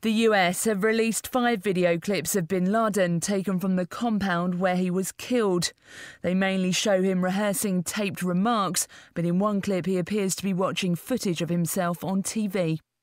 The US have released 5 video clips of bin Laden taken from the compound where he was killed. They mainly show him rehearsing taped remarks, but in one clip he appears to be watching footage of himself on TV.